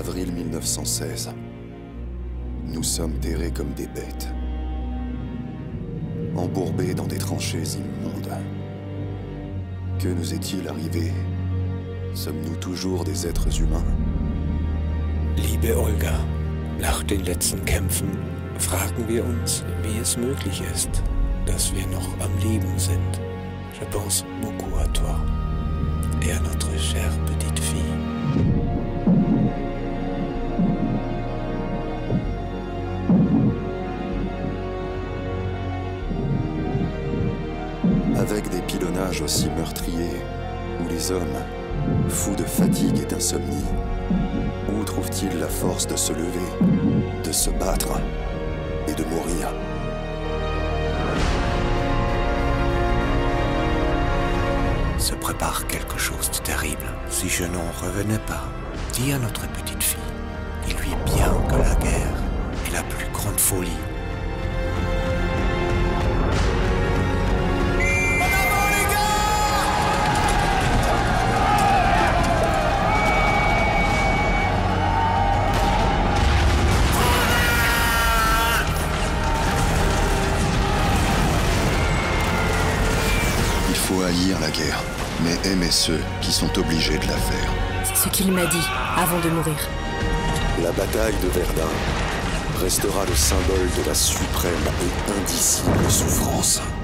Avril 1916. Nous sommes terrés comme des bêtes, embourbés dans des tranchées immondes. Que nous est-il arrivé? Sommes-nous toujours des êtres humains? Liebe Olga, nach den letzten Kämpfen fragen wir uns, wie es möglich ist, dass wir noch am Leben sind. Je pense beaucoup à toi et à notre chère petite fille. Avec des pilonnages aussi meurtriers, où les hommes, fous de fatigue et d'insomnie, où trouvent-ils la force de se lever, de se battre et de mourir? Se prépare quelque chose de terrible. Si je n'en revenais pas, dis à notre petite fille qu'il lui est bien que la guerre est la plus grande folie. Il faut haïr la guerre, mais aimer ceux qui sont obligés de la faire. C'est ce qu'il m'a dit avant de mourir. La bataille de Verdun restera le symbole de la suprême et indicible souffrance.